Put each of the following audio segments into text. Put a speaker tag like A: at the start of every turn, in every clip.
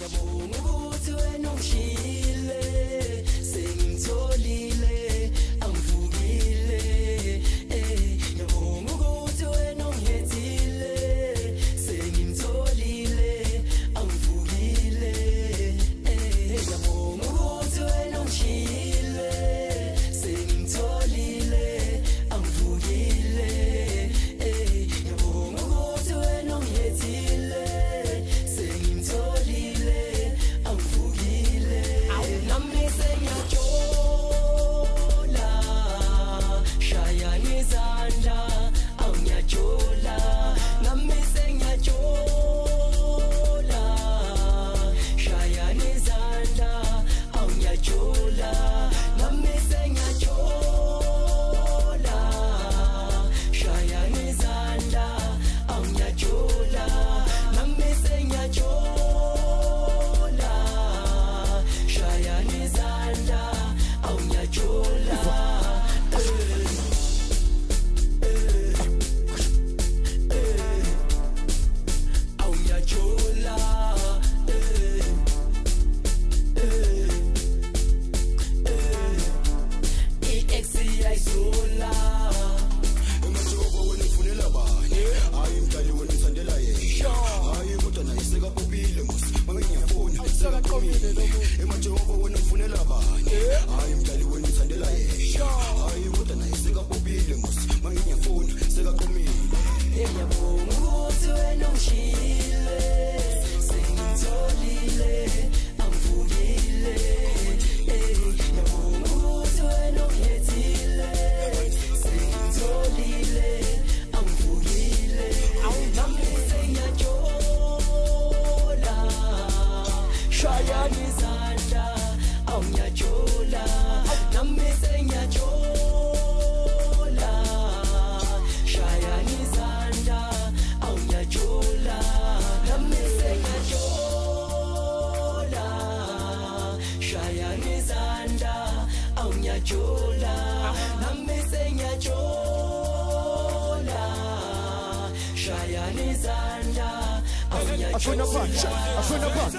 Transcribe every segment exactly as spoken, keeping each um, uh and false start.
A: Afuna punch, afuna punch.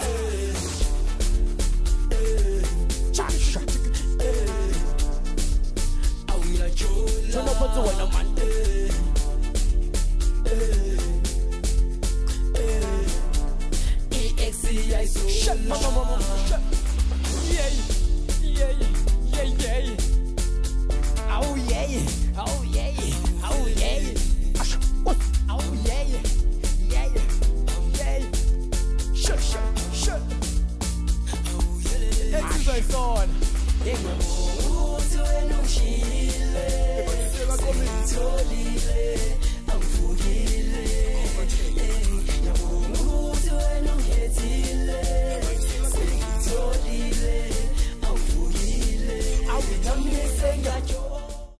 A: Chasha. Turn up to one man. E X C I so. Shut mama mama. Shut. Yeah, yeah, yeah, yeah. Oh yeah, oh yeah, oh yeah. Oh yeah, yeah, yeah. Shut, shut, shut. Exercise on.